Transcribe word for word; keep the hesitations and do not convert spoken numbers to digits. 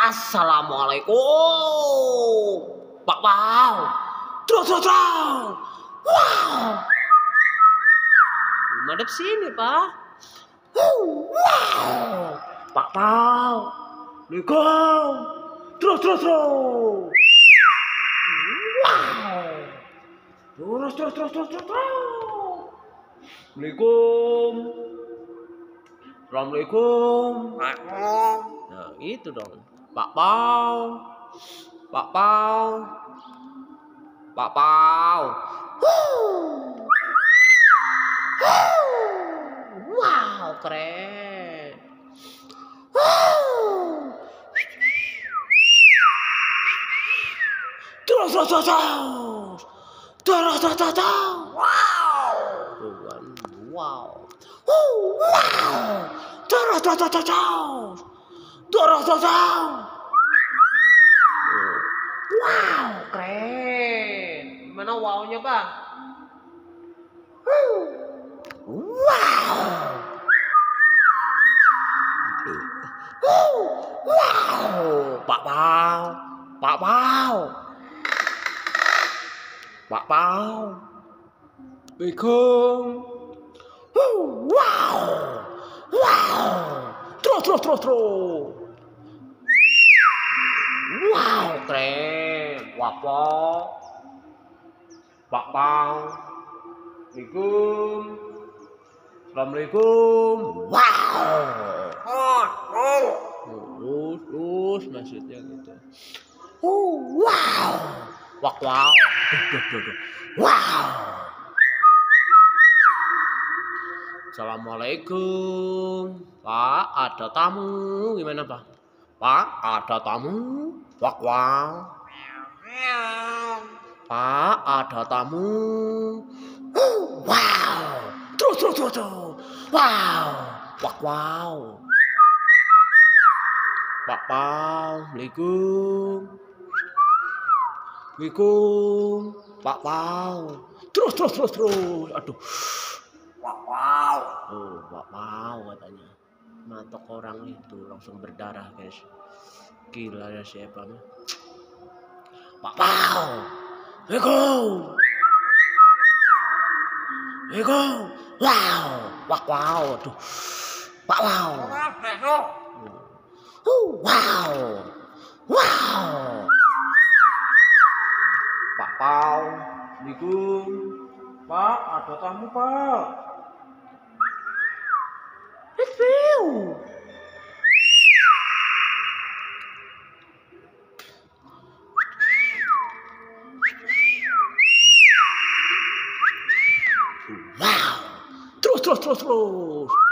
Assalamualaikum. Pak Pau. Terus terus terus. Wow. Madep sini, Pak. Wow. Pak Pau. Assalamualaikum. Terus terus terus. Wow. Terus terus terus terus terus. Assalamualaikum. Assalamualaikum. Nah, itu dong. Pak Pau. Pak Pau. Pak Pau. Wow, keren. Terus terus terus terus. Terus terus terus terus. Wow. Tuhan, wow. Wow. Terus terus terus terus. Terus terus terus. Wow, keren. Gimana wownya, Bang? Wow. Wow. Pak Pau. Pak Pau. Pak Pau. Assalamualaikum. Wow. Wow. Terus terus terus terus. Wow, keren. Pak Pau. Pak Pau. Assalamualaikum. Assalamualaikum. Wow. Terus, terus maksudnya gitu. Oh, wow. Wak wow. Duh, duh, duh. Wow. Assalamualaikum. Pak, ada tamu. Gimana, Pak? Pak, ada tamu. Wak wow. Pak, ada tamu. Wow. Terus, terus, terus, terus. Wow. Wak wow. Pak Pau. Assalamualaikum. Assalamualaikum. Pak Pau. Terus, terus, terus, terus. Aduh. Wak wow. Oh, Pak Pau katanya. Matok orang itu langsung berdarah, guys. Gila ya siapa mah. Pak Pau. Assalamualaikum. Assalamualaikum. Wow. Wak wow. Aduh. Pak Pau. Wow. Wow. Pak Pau. Assalamualaikum. Pak, ada tamu, Pak. Review. Wow. Terus terus terus terus.